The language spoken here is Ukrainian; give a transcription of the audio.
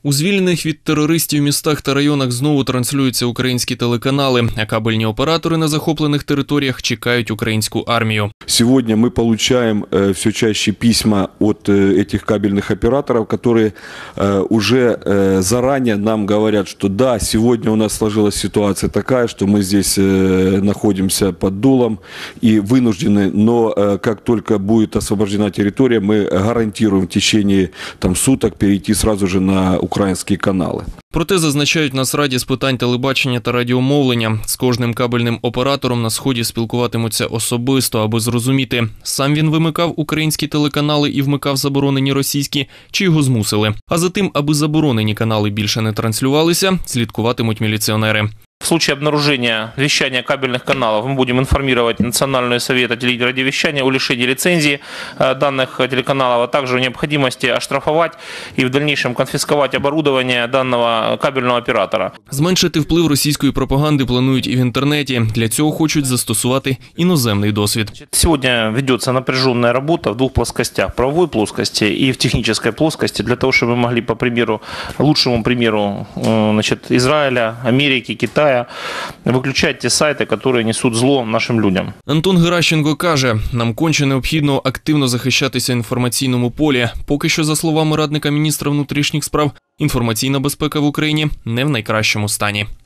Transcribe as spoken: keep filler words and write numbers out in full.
У звільнених від терористів містах та районах знову транслюються українські телеканали, а кабельні оператори на захоплених територіях чекають українську армію. Сьогодні ми отримуємо все чаще письма від цих кабельних операторів, які вже зарані нам говорять, що да, сьогодні у нас сложилась ситуація така, що ми тут знаходимося під дулом і вынуждены, но як тільки буде освобождена територія, ми гарантуємо в течение там, суток перейти сразу же на українські канали. Проте, зазначають на Нацраді з питань телебачення та радіомовлення, з кожним кабельним оператором на Сході спілкуватимуться особисто, аби зрозуміти, сам він вимикав українські телеканали і вмикав заборонені російські, чи його змусили. А за тим, аби заборонені канали більше не транслювалися, слідкуватимуть міліціонери. В случае обнаружения вещания кабельных каналов мы будем информировать Национальный совет радиовещания о лишении лицензии данных телеканалов, а также о необходимости оштрафовать и в дальнейшем конфисковать оборудование данного кабельного оператора. Зменшити вплив російської пропаганди планують і в інтернеті. Для цього хочуть застосувати іноземний досвід. Сегодня ведется напряженная работа в двух плоскостях: правовой плоскости и в технической плоскости, для того, чтобы мы могли, по примеру, лучшему примеру, значит, Израиля, Америки, Китая, виключати ті сайти, які несуть зло нашим людям. Антон Геращенко каже, нам конче необхідно активно захищатися в інформаційному полі. Поки що, за словами радника міністра внутрішніх справ, інформаційна безпека в Україні не в найкращому стані.